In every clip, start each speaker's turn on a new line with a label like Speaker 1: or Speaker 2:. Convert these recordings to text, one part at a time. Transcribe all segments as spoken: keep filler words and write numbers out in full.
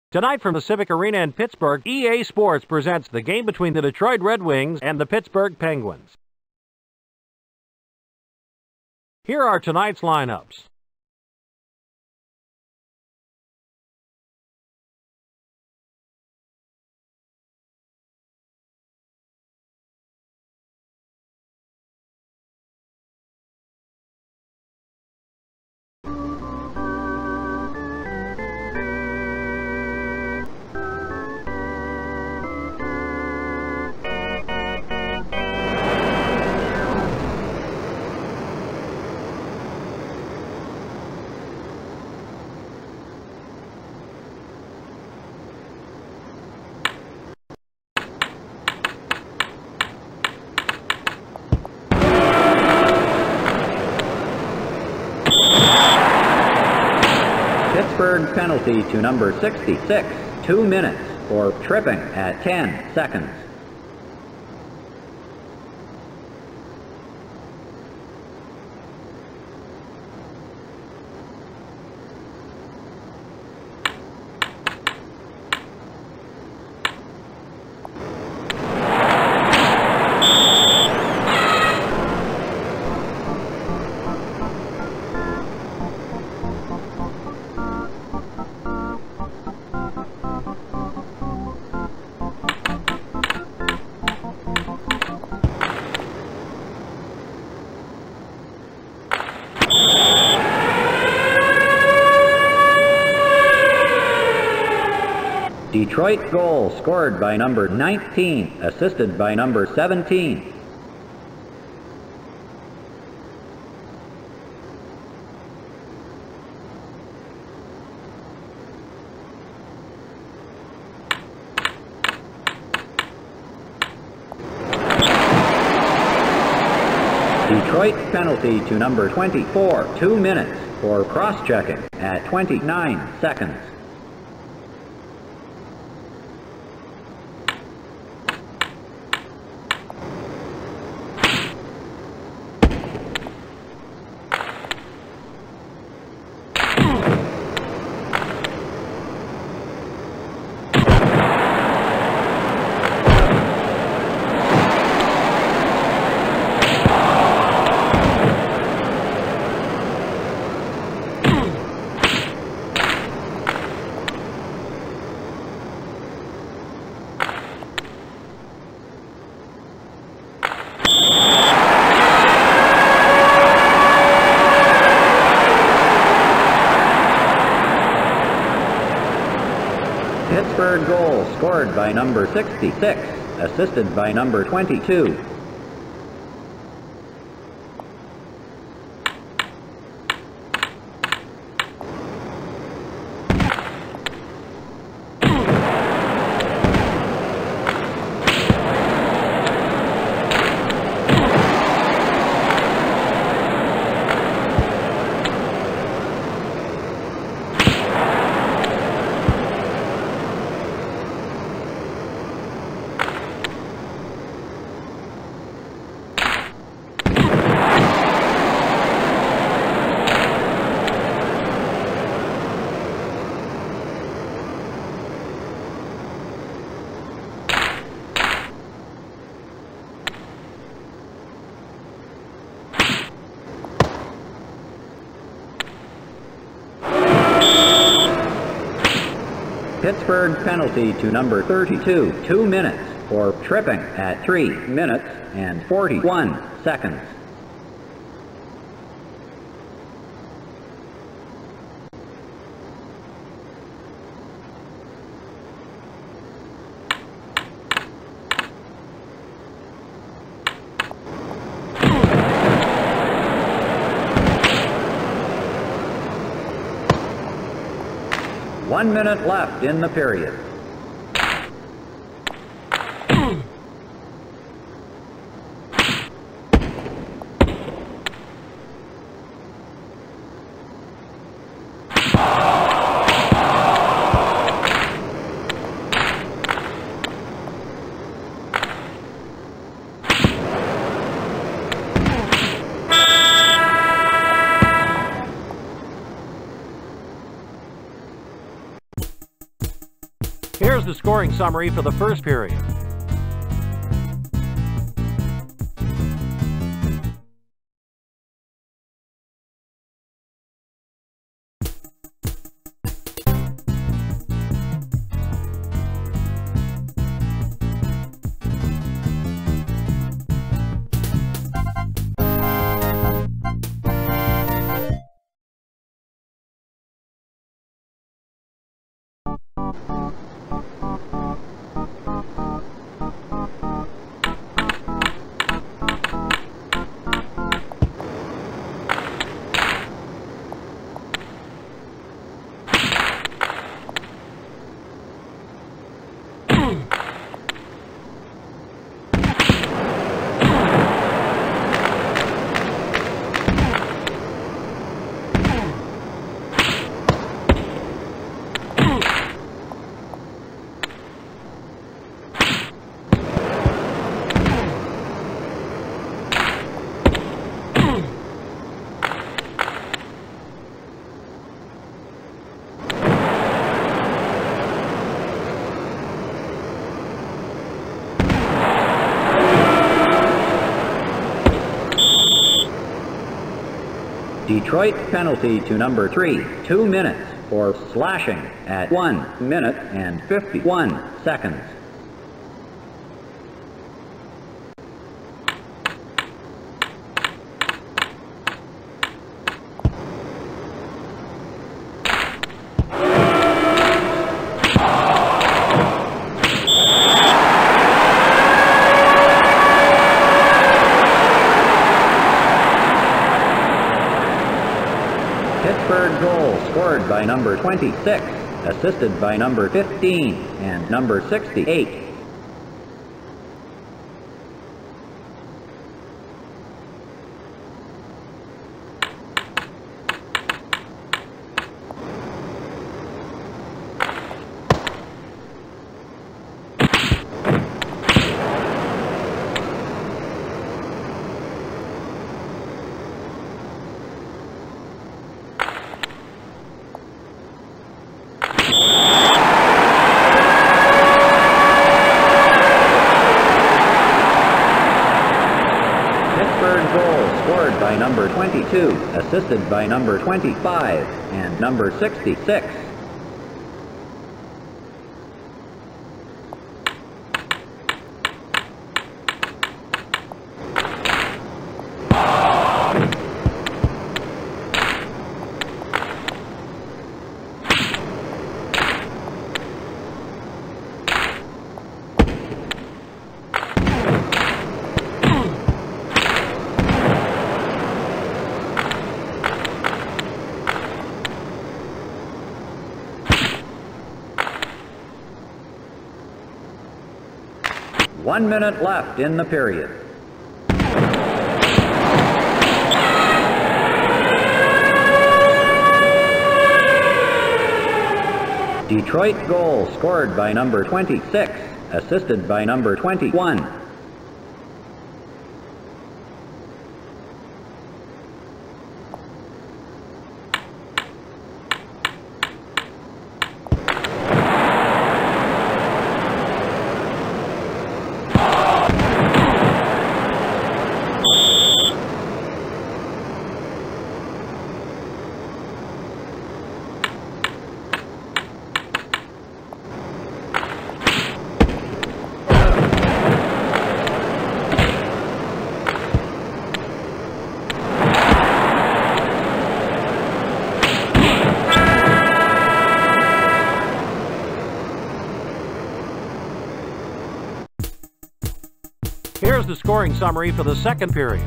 Speaker 1: Tonight from the Civic Arena in Pittsburgh, E A Sports presents the game between the Detroit Red Wings and the Pittsburgh Penguins. Here are tonight's lineups.
Speaker 2: Pittsburgh penalty to number sixty-six, two minutes for tripping at ten seconds. Detroit goal scored by number nineteen, assisted by number seventeen. Detroit penalty to number twenty-four, two minutes for cross-checking at twenty-nine seconds. Pittsburgh goal scored by number sixty-six, assisted by number twenty-two. Pittsburgh penalty to number thirty-two, two minutes for tripping at three minutes and forty-one seconds. One minute left in the period.
Speaker 1: the scoring summary for the first period.
Speaker 2: Detroit penalty to number three, two minutes for slashing at one minute and fifty-one seconds. Pittsburgh goal scored by number twenty-six, assisted by number fifteen and number sixty-eight. Goal scored by number twenty-two, assisted by number twenty-five and number sixty-six. One minute left in the period. Detroit goal scored by number twenty-six, assisted by number twenty-one.
Speaker 1: Here's the scoring summary for the second period.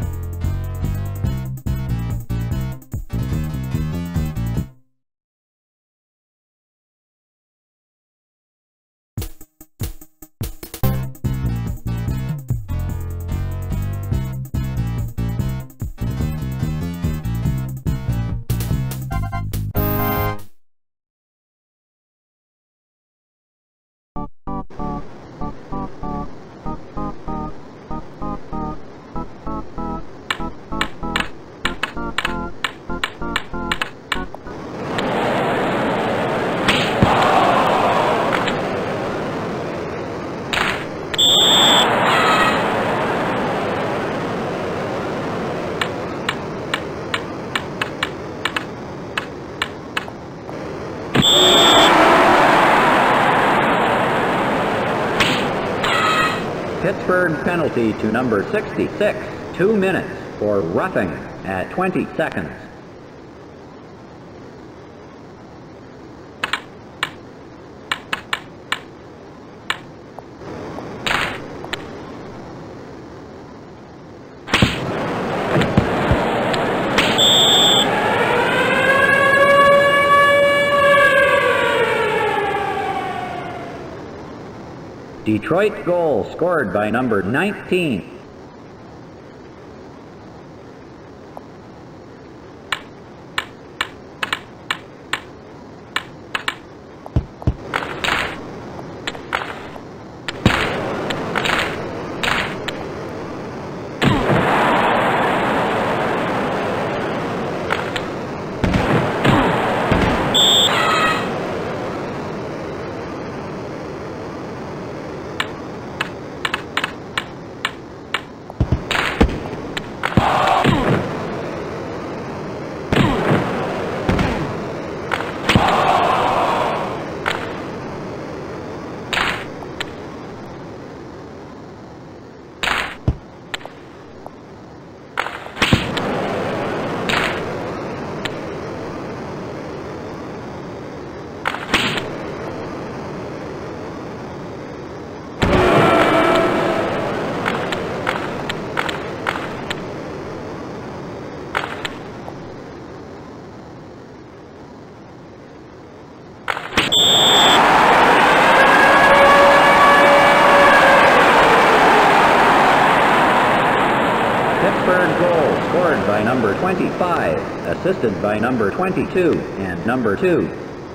Speaker 2: Pittsburgh penalty to number sixty-six, two minutes for roughing at twenty seconds. Detroit goal scored by number nineteen. Pittsburgh goal scored by number twenty-five, assisted by number twenty-two and number two.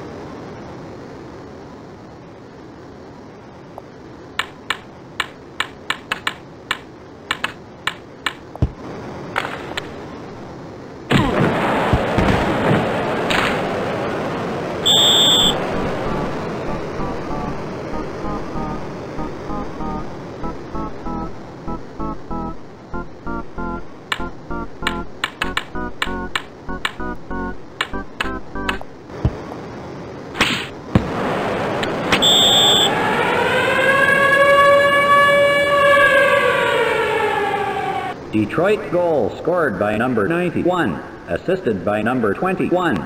Speaker 2: Detroit goal scored by number ninety-one, assisted by number twenty-one.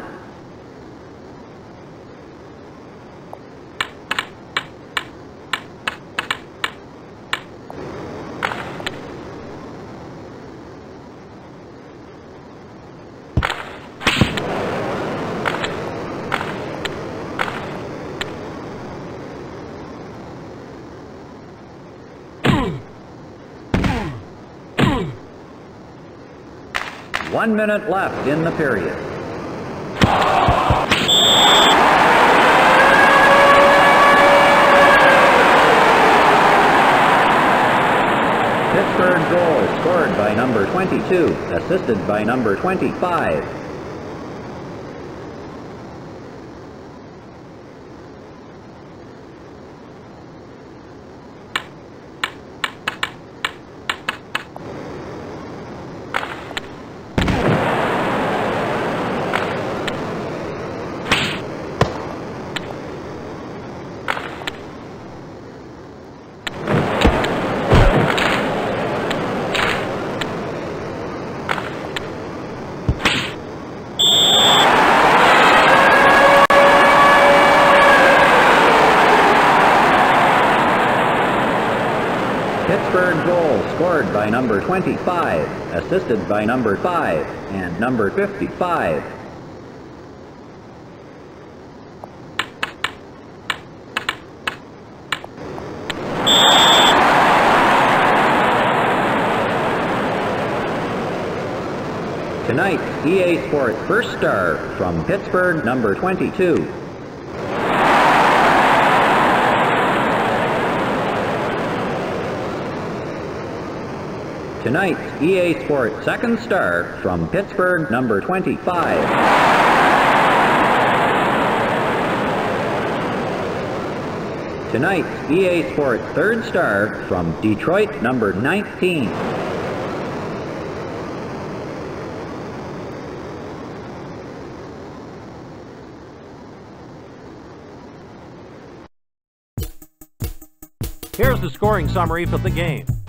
Speaker 2: One minute left in the period. Pittsburgh goal scored by number twenty-two, assisted by number twenty-five. Pittsburgh goal scored by number twenty-five, assisted by number five and number fifty-five. Tonight, E A Sports first star from Pittsburgh, number twenty-two. Tonight's E A Sports second star from Pittsburgh, number twenty-five. Tonight's E A Sports third star from Detroit, number nineteen.
Speaker 1: Here's the scoring summary for the game.